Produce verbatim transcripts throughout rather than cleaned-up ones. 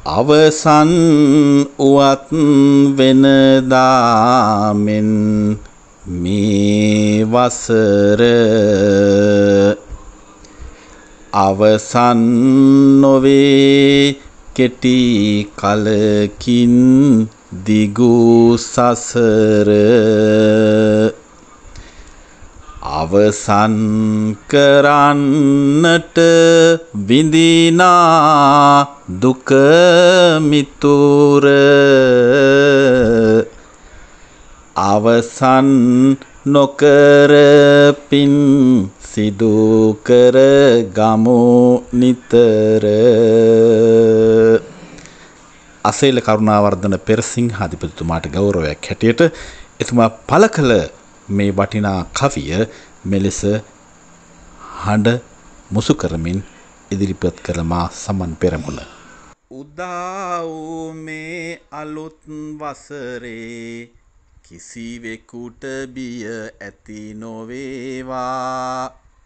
අවසන් උවත් වෙනදාමෙන් මේ වසර අවසන් නොවේ කෙටි කලකින් දිගු සසර අවසන් කරන්නට විඳිනා දුක මිතුර අවසන් නොකර පින් සිදු කර ගමු නිතර. අසේල කරුණාවර්ධන පෙරසිංහ අධිපතිතුමාට ගෞරවයක් හැටියට එතුමා පළ කළ මේ වටිනා කවිය මෙලෙස හඬ මුසු කරමින් ඉදිරිපත් කළ මා සමන් පෙරමුණ. උදා වූ මේ අලුත් වසරේ කිසිවෙකුට බිය ඇති නොවේවා.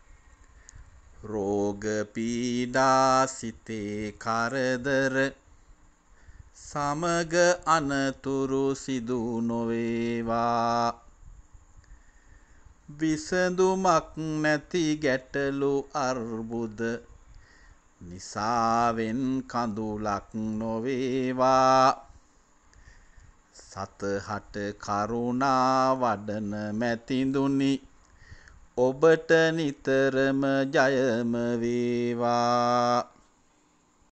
රෝග පීඩා සිතේ කරදර සමග අනතුරු සිදු නොවේවා. විසඳුමක් නැති ගැටලු අර්බුද නිසාවෙන් කඳුලක් නොවේවා. සතහට කරුණා වඩන මැතිඳුනි ඔබට නිතරම ජයම වේවා.